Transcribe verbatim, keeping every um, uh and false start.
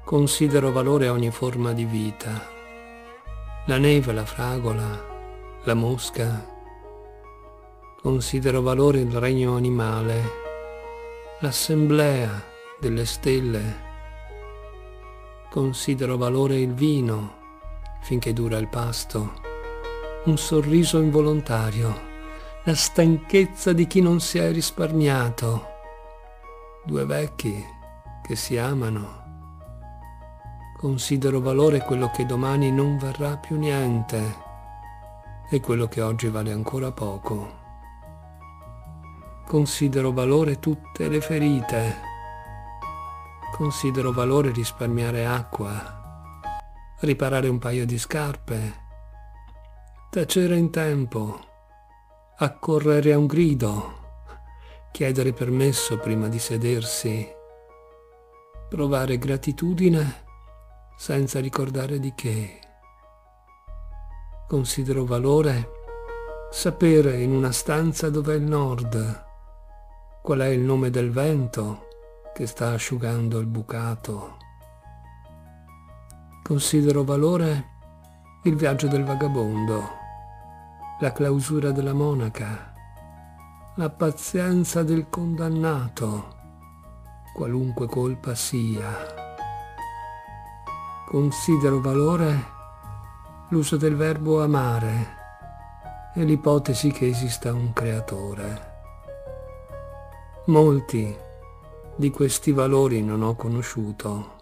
Considero valore ogni forma di vita, la neve, la fragola, la mosca. Considero valore il regno animale, l'assemblea delle stelle. Considero valore il vino, finché dura il pasto, un sorriso involontario, la stanchezza di chi non si è risparmiato, due vecchi che si amano. Considero valore quello che domani non varrà più niente e quello che oggi vale ancora poco. Considero valore tutte le ferite. Considero valore risparmiare acqua, riparare un paio di scarpe, tacere in tempo, accorrere a un grido, chiedere permesso prima di sedersi, provare gratitudine senza ricordare di che. Considero valore sapere in una stanza dov'è il nord, qual è il nome del vento che sta asciugando il bucato. Considero valore il viaggio del vagabondo, la clausura della monaca, la pazienza del condannato, qualunque colpa sia. Considero valore l'uso del verbo amare e l'ipotesi che esista un creatore. Molti di questi valori non ho conosciuto.